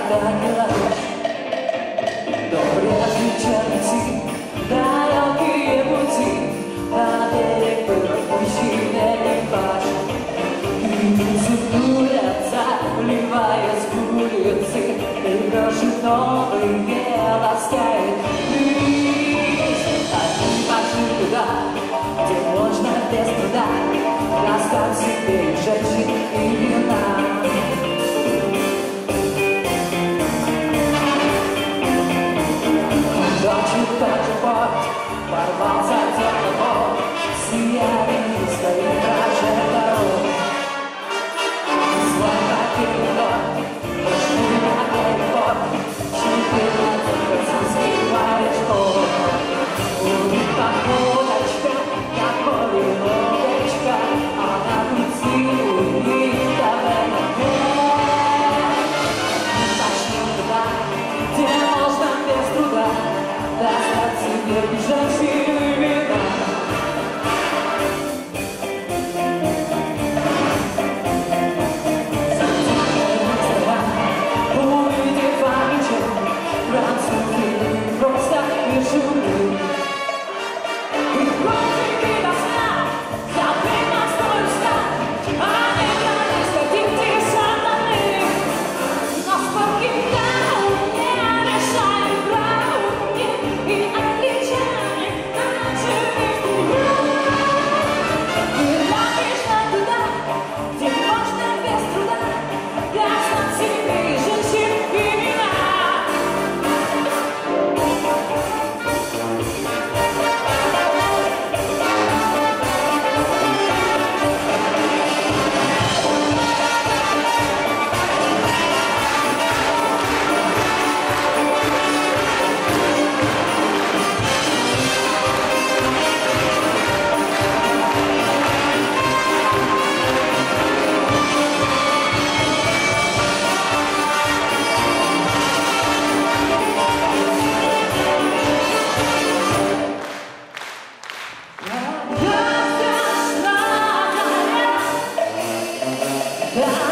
так мелочь. Но прежде чем идти далекие пути, на берег был мужчина экипаж. И сутулятся, вливаясь в улицы, и броши новые ласкает бриз. Они пошли туда, где можно без труда достать себе женщин и вина. Ночью тот же порт ворвался темный пол, сияли свои прожекторов. Свой покинут, пошли на переход, 14 французских морячков. У них походочка, как поле-лодочка, а на пути у них КВН. Пошли туда, где можно без труда достать себе женщин и вина. Увидев фабричек, французы просто пишут. И кончики до сна, забыть на свой стан, а не сходите сатаны. Но спокойно не решаем брауни и англичане начали играть. И лапишься туда, где можно без труда достать себе женщин и вина. Yeah.